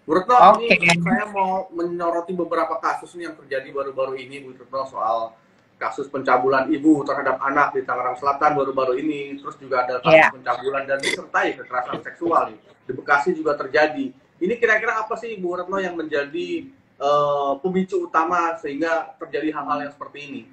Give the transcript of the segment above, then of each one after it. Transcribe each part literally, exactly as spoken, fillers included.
Bu Retno, Oke. ini saya mau menyoroti beberapa kasus nih yang terjadi baru-baru ini, Bu Retno, soal kasus pencabulan ibu terhadap anak di Tangerang Selatan baru-baru ini, terus juga ada kasus Ya. pencabulan dan disertai kekerasan seksual nih. Di Bekasi juga terjadi. Ini kira-kira apa sih, Bu Retno, yang menjadi uh, pemicu utama sehingga terjadi hal-hal yang seperti ini?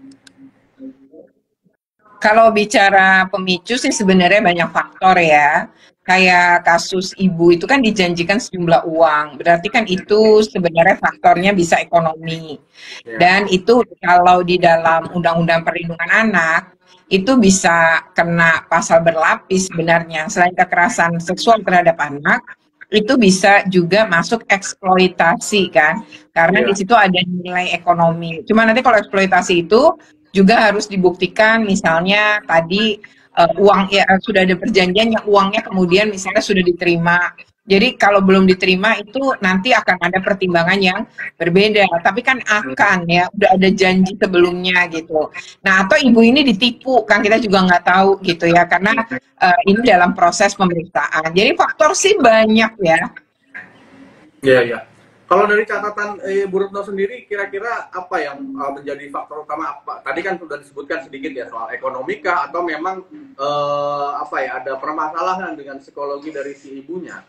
Kalau bicara pemicu sih sebenarnya banyak faktor ya. Kayak kasus ibu itu kan dijanjikan sejumlah uang. Berarti kan itu sebenarnya faktornya bisa ekonomi. Ya. Dan itu kalau di dalam Undang-Undang Perlindungan Anak itu bisa kena pasal berlapis sebenarnya. Selain kekerasan seksual terhadap anak, itu bisa juga masuk eksploitasi kan. Karena di Ya. situ ada nilai ekonomi. Cuma nanti kalau eksploitasi itu juga harus dibuktikan misalnya tadi uh, uang ya sudah ada perjanjian yang uangnya kemudian misalnya sudah diterima. Jadi kalau belum diterima itu nanti akan ada pertimbangan yang berbeda. Tapi kan akan ya udah ada janji sebelumnya gitu. Nah atau ibu ini ditipu kan kita juga nggak tahu gitu ya karena uh, ini dalam proses pemeriksaan. Jadi faktor sih banyak ya. Iya, iya. Kalau dari catatan eh, Bu Retno sendiri, kira-kira apa yang uh, menjadi faktor utama apa? Tadi kan sudah disebutkan sedikit ya soal ekonomika atau memang eh, apa ya ada permasalahan dengan psikologi dari si ibunya.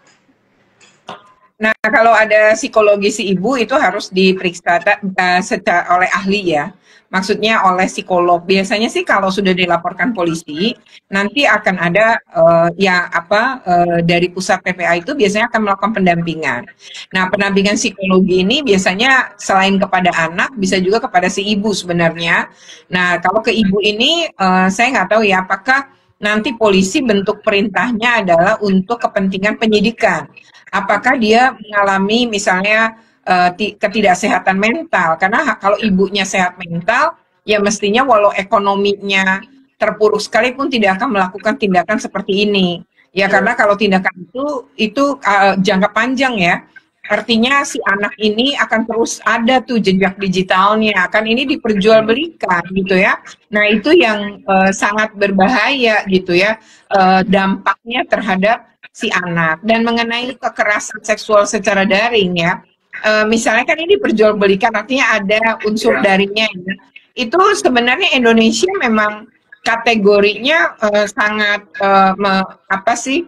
Nah, kalau ada psikologi si ibu itu harus diperiksa uh, secara oleh ahli ya. Maksudnya oleh psikolog. Biasanya sih kalau sudah dilaporkan polisi, nanti akan ada uh, ya apa uh, dari pusat P P A itu biasanya akan melakukan pendampingan. Nah, pendampingan psikologi ini biasanya selain kepada anak bisa juga kepada si ibu sebenarnya. Nah, kalau ke ibu ini uh, saya nggak tahu ya apakah nanti polisi bentuk perintahnya adalah untuk kepentingan penyidikan. Apakah dia mengalami misalnya uh, ketidaksehatan mental? Karena kalau ibunya sehat mental, ya mestinya walau ekonominya terpuruk sekalipun tidak akan melakukan tindakan seperti ini. Ya karena kalau tindakan itu itu uh, jangka panjang ya. Artinya si anak ini akan terus ada tuh jejak digitalnya, akan ini diperjualbelikan gitu ya. Nah itu yang uh, sangat berbahaya gitu ya, uh, dampaknya terhadap si anak. Dan mengenai kekerasan seksual secara daring ya, uh, misalnya kan ini diperjualbelikan, artinya ada unsur Ya. daringnya ya. Itu sebenarnya Indonesia memang kategorinya uh, sangat uh, me, apa sih?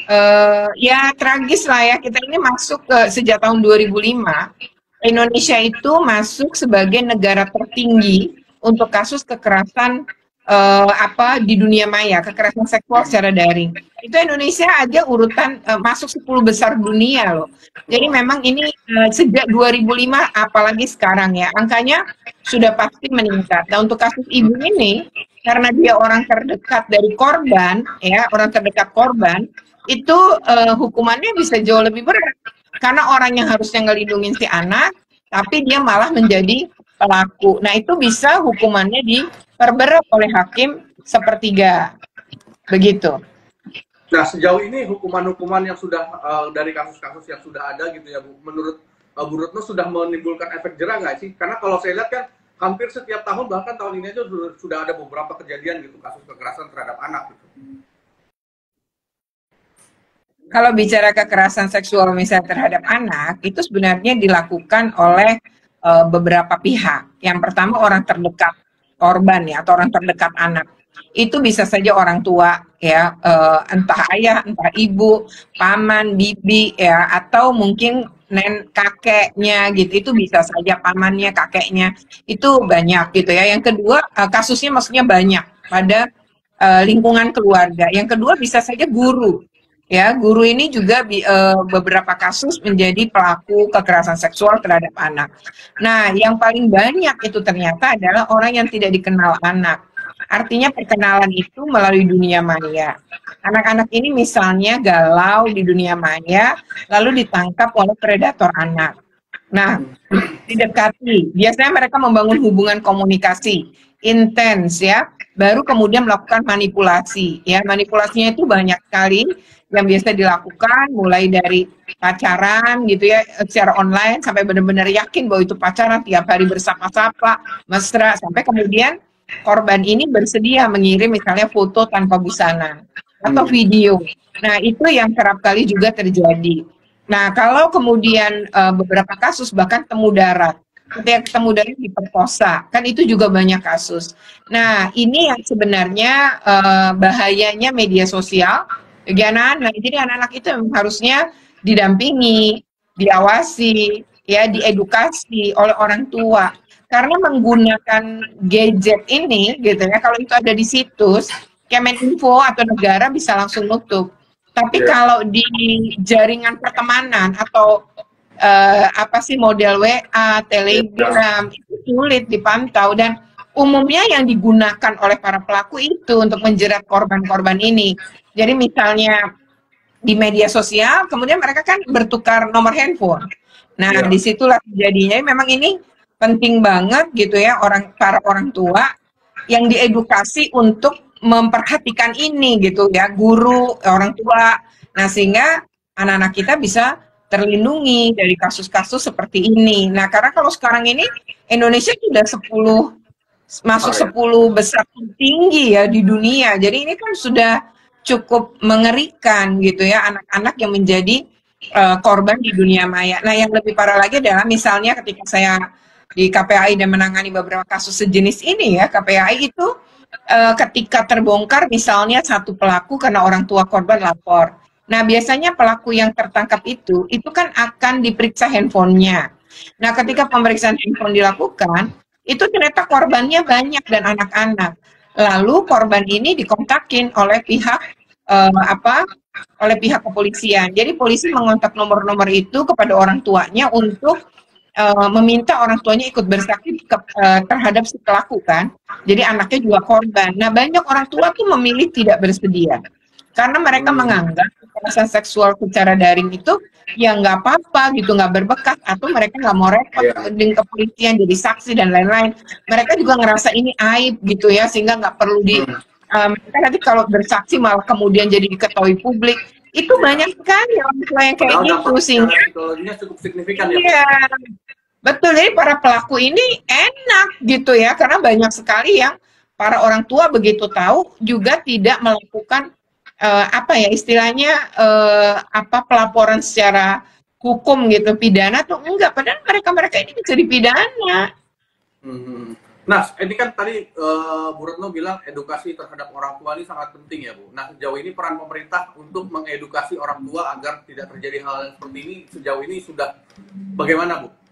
Uh, ya tragis lah ya, kita ini masuk ke sejak tahun dua ribu lima Indonesia itu masuk sebagai negara tertinggi untuk kasus kekerasan uh, apa di dunia maya, kekerasan seksual secara daring. Itu Indonesia aja urutan uh, masuk sepuluh besar dunia loh. Jadi memang ini uh, sejak dua ribu lima apalagi sekarang ya, angkanya sudah pasti meningkat. Nah, untuk kasus ibu ini karena dia orang terdekat dari korban ya, orang terdekat korban itu uh, hukumannya bisa jauh lebih berat karena orang yang harusnya ngelindungin si anak tapi dia malah menjadi pelaku. Nah itu bisa hukumannya diperberat oleh hakim sepertiga begitu. Nah sejauh ini hukuman-hukuman yang sudah uh, dari kasus-kasus yang sudah ada gitu ya Bu, menurut uh, Bu Retno sudah menimbulkan efek jerah nggak sih? Karena kalau saya lihat kan hampir setiap tahun bahkan tahun ini aja sudah ada beberapa kejadian gitu kasus kekerasan terhadap anak gitu. Kalau bicara kekerasan seksual misalnya terhadap anak, itu sebenarnya dilakukan oleh uh, beberapa pihak. Yang pertama orang terdekat korban ya, atau orang terdekat anak. Itu bisa saja orang tua ya, uh, entah ayah, entah ibu, paman, bibi ya, atau mungkin nen kakeknya gitu. Itu bisa saja pamannya, kakeknya. Itu banyak gitu ya. Yang kedua, uh, kasusnya maksudnya banyak pada uh, lingkungan keluarga. Yang kedua bisa saja guru. Ya, guru ini juga uh, beberapa kasus menjadi pelaku kekerasan seksual terhadap anak. Nah, yang paling banyak itu ternyata adalah orang yang tidak dikenal anak. Artinya perkenalan itu melalui dunia maya. Anak-anak ini misalnya galau di dunia maya, lalu ditangkap oleh predator anak. Nah, didekati. Biasanya mereka membangun hubungan komunikasi intens ya, baru kemudian melakukan manipulasi. Ya, manipulasinya itu banyak sekali yang biasa dilakukan mulai dari pacaran gitu ya secara online sampai benar-benar yakin bahwa itu pacaran tiap hari bersapa-sapa mesra sampai kemudian korban ini bersedia mengirim misalnya foto tanpa busana atau video. Nah itu yang kerap kali juga terjadi. Nah, kalau kemudian uh, beberapa kasus bahkan temu darat, ketika ketemu darat diperkosa, kan itu juga banyak kasus. Nah, ini yang sebenarnya uh, bahayanya media sosial bagi anak-anak. Jadi anak-anak itu memang harusnya didampingi, diawasi, ya, diedukasi oleh orang tua. Karena menggunakan gadget ini, gitu ya, kalau itu ada di situs, Kemeninfo atau negara bisa langsung nutup. Tapi yeah. kalau di jaringan pertemanan atau uh, apa sih model W A, Telegram, yeah. itu sulit dipantau dan umumnya yang digunakan oleh para pelaku itu untuk menjerat korban-korban ini. Jadi misalnya di media sosial, kemudian mereka kan bertukar nomor handphone. Nah, yeah. disitulah jadinya memang ini penting banget gitu ya orang para orang tua yang diedukasi untuk memperhatikan ini gitu ya, guru, orang tua. Nah, sehingga anak-anak kita bisa terlindungi dari kasus-kasus seperti ini. Nah, karena kalau sekarang ini Indonesia sudah sepuluh masuk sepuluh besar tinggi ya di dunia. Jadi ini kan sudah cukup mengerikan gitu ya, anak-anak yang menjadi uh, korban di dunia maya. Nah, yang lebih parah lagi adalah misalnya ketika saya di K P A I dan menangani beberapa kasus sejenis ini ya, K P A I itu Uh, ketika terbongkar misalnya satu pelaku karena orang tua korban lapor. Nah, biasanya pelaku yang tertangkap itu, itu kan akan diperiksa handphonenya. Nah, ketika pemeriksaan handphone dilakukan, itu ternyata korbannya banyak dan anak-anak. Lalu korban ini dikontakin oleh pihak uh, apa? Oleh pihak kepolisian. Jadi polisi mengontak nomor-nomor itu kepada orang tuanya untuk Uh, meminta orang tuanya ikut bersaksi ke, uh, terhadap si pelaku kan. Jadi anaknya juga korban. Nah, banyak orang tua tuh memilih tidak bersedia. Karena mereka hmm. menganggap kekerasan seksual secara daring itu ya nggak apa-apa gitu, nggak berbekas. Atau mereka nggak mau repot yeah. dengan kepolisian jadi saksi dan lain-lain. Mereka juga ngerasa ini aib gitu ya, sehingga nggak perlu di... Hmm. Um, nanti kalau bersaksi malah kemudian jadi diketahui publik. Itu ya. Banyak sekali orang tua yang kayak nah, gitu sehingga psikologinya cukup signifikan ya. Iya, betul. Jadi para pelaku ini enak gitu ya, karena banyak sekali yang para orang tua begitu tahu juga tidak melakukan uh, apa ya istilahnya uh, apa pelaporan secara hukum gitu, pidana tuh enggak. Padahal mereka mereka ini bisa dipidana. Hmm. Nah, ini kan tadi uh, Bu Retno bilang edukasi terhadap orang tua ini sangat penting ya, Bu. Nah, sejauh ini peran pemerintah untuk mengedukasi orang tua agar tidak terjadi hal seperti ini sejauh ini sudah bagaimana, Bu?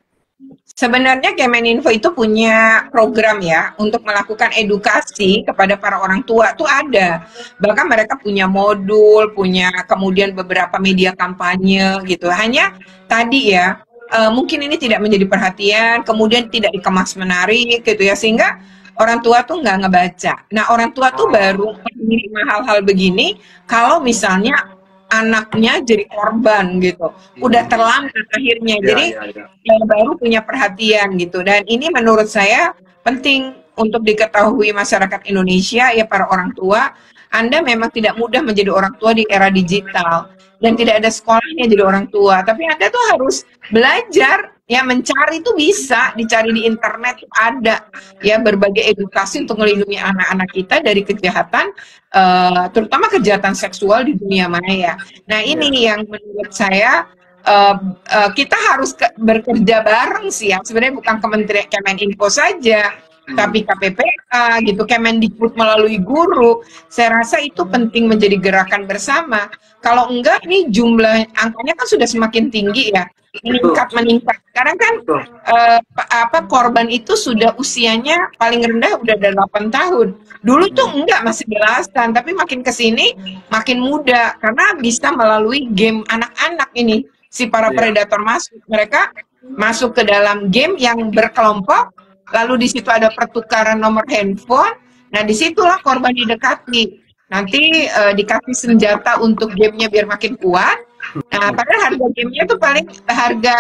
Sebenarnya Kemeninfo itu punya program ya untuk melakukan edukasi kepada para orang tua tuh ada. Bahkan mereka punya modul, punya kemudian beberapa media kampanye gitu. Hanya tadi ya Uh, mungkin ini tidak menjadi perhatian, kemudian tidak dikemas menarik gitu ya, sehingga orang tua tuh nggak ngebaca. Nah, orang tua tuh baru menerima hal-hal begini kalau misalnya anaknya jadi korban gitu, udah terlambat akhirnya. Ya, jadi ya, ya. baru punya perhatian gitu. Dan ini menurut saya penting untuk diketahui masyarakat Indonesia ya, para orang tua. Anda memang tidak mudah menjadi orang tua di era digital dan tidak ada sekolahnya jadi orang tua, tapi Anda tuh harus belajar ya, mencari itu bisa dicari di internet, ada ya berbagai edukasi untuk melindungi anak-anak kita dari kejahatan, uh, terutama kejahatan seksual di dunia maya. Nah, ini yang menurut saya uh, uh, kita harus ke, bekerja bareng sih ya, sebenarnya bukan Kementerian Kemeninfo saja, tapi K P P A gitu, Kemendikbud melalui guru. Saya rasa itu penting menjadi gerakan bersama. Kalau enggak, nih jumlah angkanya kan sudah semakin tinggi ya, meningkat meningkat. Sekarang kan eh, apa korban itu sudah usianya paling rendah udah ada delapan tahun. Dulu tuh enggak, masih belasan, tapi makin kesini makin muda karena bisa melalui game anak-anak ini. Si para predator masuk, mereka masuk ke dalam game yang berkelompok. Lalu di situ ada pertukaran nomor handphone. Nah, disitulah korban didekati. Nanti uh, dikasih senjata untuk gamenya biar makin kuat. Nah, padahal harga gamenya itu paling harga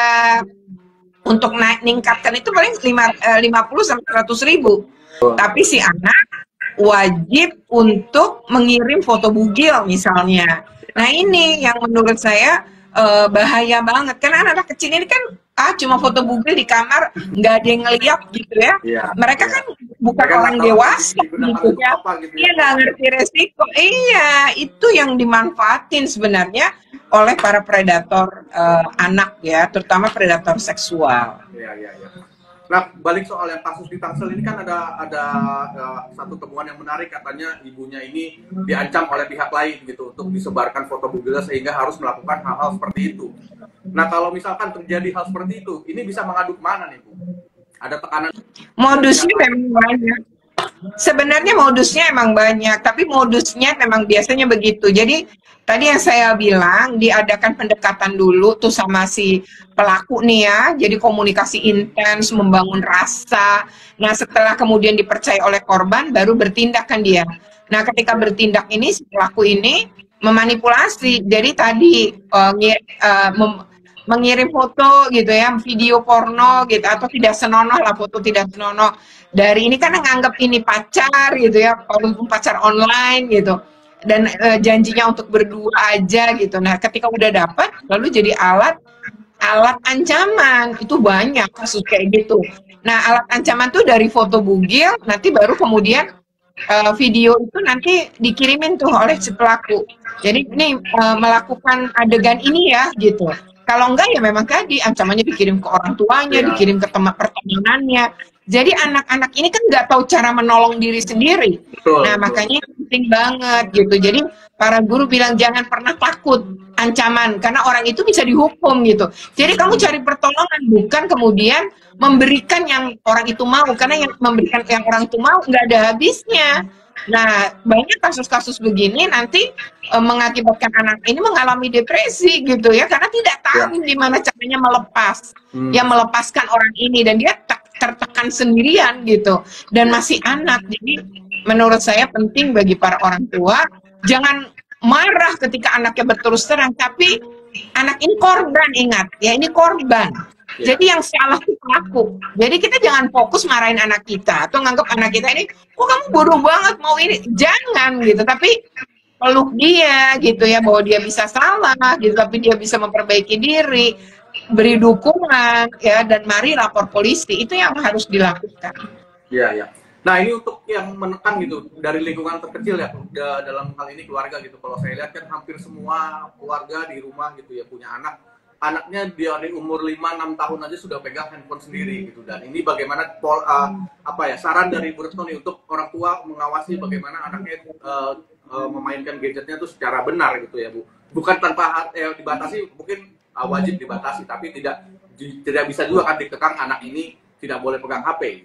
untuk naik ningkatkan itu paling lima puluh sampai seratus ribu. Tapi si anak wajib untuk mengirim foto bugil misalnya. Nah, ini yang menurut saya uh, bahaya banget. Karena anak-anak kecil ini kan ah cuma foto bugil di kamar, nggak ada yang ngeliat gitu ya. Yeah, mereka yeah. kan bukan Mereka orang nggak tahu dewasa digunakan gitu untuk ya. apa gitu Dia ya. nggak ngerti resiko. Iya, itu yang dimanfaatin sebenarnya oleh para predator eh, anak ya, terutama predator seksual. Iya, iya, iya. Nah, balik soal yang kasus di Tangsel ini kan ada ada uh, satu temuan yang menarik, katanya ibunya ini diancam oleh pihak lain gitu untuk disebarkan foto bugilnya sehingga harus melakukan hal-hal seperti itu. Nah, kalau misalkan terjadi hal seperti itu, ini bisa mengadu kemana nih, Bu? Ada tekanan? Modusnya memang banyak. Sebenarnya modusnya emang banyak, tapi modusnya memang biasanya begitu. Jadi tadi yang saya bilang, diadakan pendekatan dulu tuh sama si pelaku nih ya, jadi komunikasi intens, membangun rasa. Nah setelah kemudian dipercaya oleh korban, baru bertindak kan dia. Nah ketika bertindak ini, si pelaku ini memanipulasi. Jadi tadi uh, uh, mengirim foto gitu ya, video porno gitu, atau tidak senonoh lah, foto tidak senonoh. Dari ini kan nganggap ini pacar gitu ya, walaupun pacar online gitu, dan e, janjinya untuk berdua aja gitu. Nah ketika udah dapat, lalu jadi alat alat ancaman. Itu banyak kasus kayak gitu. Nah alat ancaman tuh dari foto bugil, nanti baru kemudian e, video itu nanti dikirimin tuh oleh si pelaku. Jadi ini e, melakukan adegan ini ya gitu. Kalau enggak ya memang tadi ancamannya dikirim ke orang tuanya, ya. Dikirim ke teman pertemanannya. Jadi anak-anak ini kan nggak tahu cara menolong diri sendiri. Betul, nah betul. Makanya penting banget gitu. Jadi para guru bilang jangan pernah takut ancaman karena orang itu bisa dihukum gitu. Jadi kamu cari pertolongan, bukan kemudian memberikan yang orang itu mau, karena yang memberikan yang orang itu mau nggak ada habisnya. Nah banyak kasus-kasus begini nanti e, mengakibatkan anak ini mengalami depresi gitu ya, karena tidak tahu ya. Gimana caranya melepas, hmm. ya melepaskan orang ini, dan dia tertekan sendirian gitu, dan masih anak. Jadi menurut saya penting bagi para orang tua jangan marah ketika anaknya berterus terang, tapi anak ini korban, ingat ya, ini korban. Jadi yang salah itu pelaku. Jadi kita jangan fokus marahin anak kita atau nganggap anak kita ini, kok kamu bodoh banget mau ini, jangan gitu, tapi peluk dia gitu ya, bahwa dia bisa salah gitu, tapi dia bisa memperbaiki diri, beri dukungan ya, dan mari lapor polisi. Itu yang harus dilakukan. Iya ya. Nah ini untuk yang menekan gitu dari lingkungan terkecil ya, dalam hal ini keluarga gitu. Kalau saya lihat kan hampir semua keluarga di rumah gitu ya punya anak, anaknya dari umur lima enam tahun aja sudah pegang handphone sendiri gitu. Dan ini bagaimana pol, uh, apa ya saran dari Bu Retno nih untuk orang tua mengawasi bagaimana anaknya uh, uh, memainkan gadgetnya tuh secara benar gitu ya Bu. Bukan tanpa eh, dibatasi, mungkin uh, wajib dibatasi, tapi tidak tidak bisa juga kan dikekang anak ini tidak boleh pegang H P. Gitu.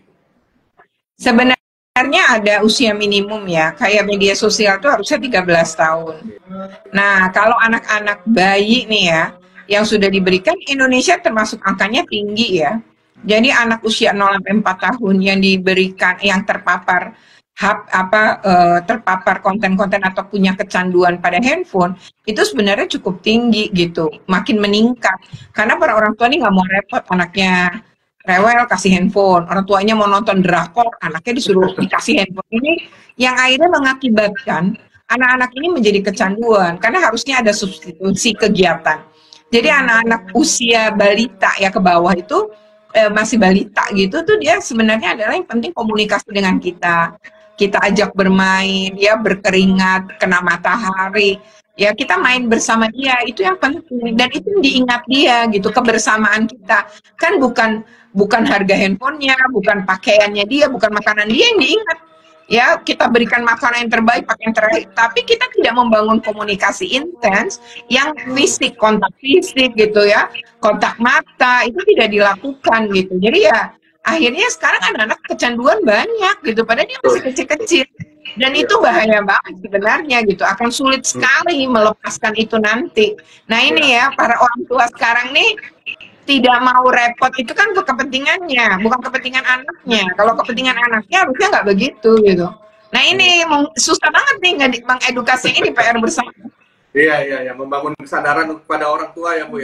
Sebenarnya ada usia minimum ya, kayak media sosial tuh harusnya tiga belas tahun. Nah, kalau anak-anak bayi nih ya, yang sudah diberikan, Indonesia termasuk angkanya tinggi ya. Jadi anak usia nol sampai empat tahun yang diberikan, yang terpapar hap, apa uh, terpapar konten-konten atau punya kecanduan pada handphone, itu sebenarnya cukup tinggi gitu, makin meningkat. Karena para orang tua ini nggak mau repot, anaknya rewel kasih handphone, orang tuanya mau nonton drakor, anaknya disuruh dikasih handphone. Ini yang akhirnya mengakibatkan anak-anak ini menjadi kecanduan, karena harusnya ada substitusi kegiatan. Jadi anak-anak usia balita ya ke bawah itu eh, masih balita gitu tuh, dia sebenarnya adalah yang penting komunikasi dengan kita. Kita ajak bermain, ya berkeringat, kena matahari, ya kita main bersama dia, itu yang penting, dan itu diingat dia gitu, kebersamaan kita. Kan bukan bukan harga handphonenya, bukan pakaiannya dia, bukan makanan dia yang diingat. Ya, kita berikan makanan yang terbaik, pakaian terbaik, tapi kita tidak membangun komunikasi intens yang fisik, kontak fisik gitu ya, kontak mata, itu tidak dilakukan gitu. Jadi ya akhirnya sekarang anak-anak kecanduan banyak gitu, padahal dia masih kecil-kecil, dan itu bahaya banget sebenarnya gitu, akan sulit sekali melepaskan itu nanti. Nah ini ya, para orang tua sekarang nih tidak mau repot, itu kan untuk kepentingannya, bukan kepentingan anaknya. Kalau kepentingan anaknya harusnya nggak begitu gitu. Nah ini susah banget nih mengedukasi, ini P R bersama. Iya iya ya, membangun kesadaran kepada orang tua ya Bu ya.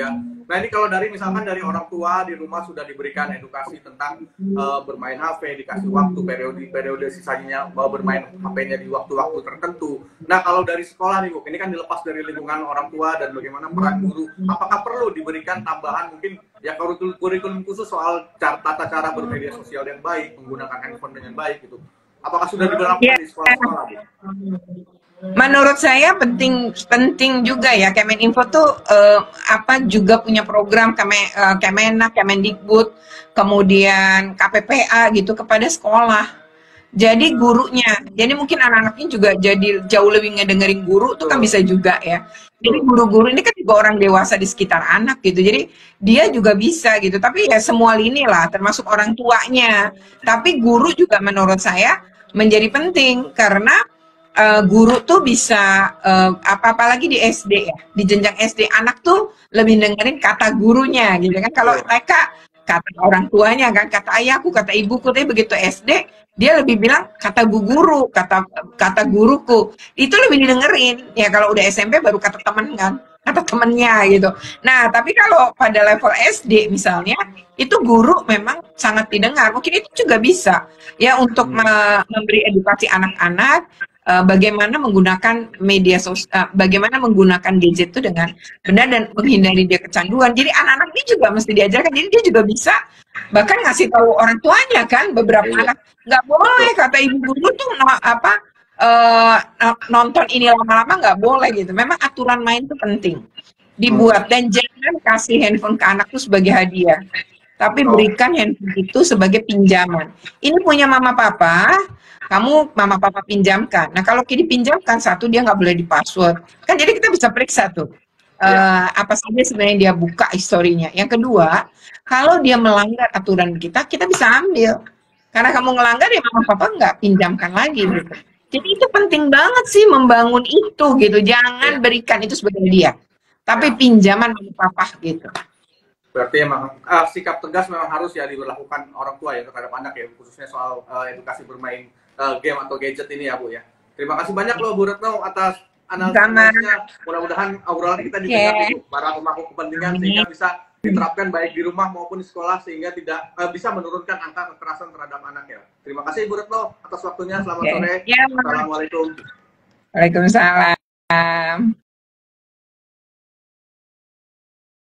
Nah ini kalau dari misalkan dari orang tua di rumah sudah diberikan edukasi tentang uh, bermain H P, dikasih waktu periode periode sisanya mau bermain H P-nya di waktu-waktu tertentu. Nah kalau dari sekolah nih Bu, ini kan dilepas dari lingkungan orang tua dan bagaimana peran guru. Apakah perlu diberikan tambahan mungkin ya kurikulum khusus soal cara, tata cara bermedia sosial yang baik, menggunakan handphone dengan baik gitu? Apakah sudah diberlakukan ya. di sekolah-sekolah Bu? Menurut saya penting penting juga ya, Kemeninfo tuh uh, apa juga punya program Kemen, uh, Kemenak, Kemendikbud, kemudian K P P A gitu kepada sekolah. Jadi gurunya, jadi mungkin anak-anaknya juga jadi jauh lebih ngedengerin guru tuh kan bisa juga ya. Jadi guru-guru ini kan juga orang dewasa di sekitar anak gitu. Jadi dia juga bisa gitu. Tapi ya semua lini lah, termasuk orang tuanya. Tapi guru juga menurut saya menjadi penting karena Uh, guru tuh bisa uh, apa apalagi di S D ya, di jenjang S D anak tuh lebih dengerin kata gurunya gitu kan. Kalau T K kata orang tuanya kan, kata ayahku, kata ibuku. Tapi begitu S D dia lebih bilang kata bu guru, kata kata guruku, itu lebih didengerin ya. Kalau udah S M P baru kata temen kan, kata temennya gitu. Nah tapi kalau pada level S D misalnya itu guru memang sangat didengar. Mungkin itu juga bisa ya untuk me memberi edukasi anak-anak Uh, bagaimana menggunakan media sosial, uh, bagaimana menggunakan gadget itu dengan benar dan menghindari dia kecanduan. Jadi anak-anak ini juga mesti diajarkan. Jadi dia juga bisa bahkan ngasih tahu orang tuanya kan. Beberapa yeah. anak nggak boleh kata ibu guru tuh no, apa uh, nonton ini lama-lama nggak boleh gitu. Memang aturan main itu penting dibuat dan jangan kasih handphone ke anak tuh sebagai hadiah. Tapi berikan handphone itu sebagai pinjaman. Ini punya mama papa, kamu mama papa pinjamkan. Nah kalau dipinjamkan satu dia nggak boleh di password. Kan jadi kita bisa periksa tuh uh, apa saja sebenarnya dia buka historinya. Yang kedua, kalau dia melanggar aturan kita, kita bisa ambil. Karena kamu melanggar ya mama papa nggak pinjamkan lagi gitu. Jadi itu penting banget sih membangun itu gitu. Jangan berikan itu sebagai hadiah, tapi pinjaman mama papa gitu. Berarti emang uh, sikap tegas memang harus ya diberlakukan orang tua ya terhadap anak ya, khususnya soal uh, edukasi bermain uh, game atau gadget ini ya Bu ya. Terima kasih banyak loh Bu Retno atas analisanya. Mudah-mudahan obrolan kita didengar okay. Ibu, para pemangku kepentingan sehingga bisa diterapkan baik di rumah maupun di sekolah sehingga tidak uh, bisa menurunkan angka kekerasan terhadap anak ya. Terima kasih Bu Retno atas waktunya. Selamat okay. sore. Ya, Assalamualaikum. Waalaikumsalam.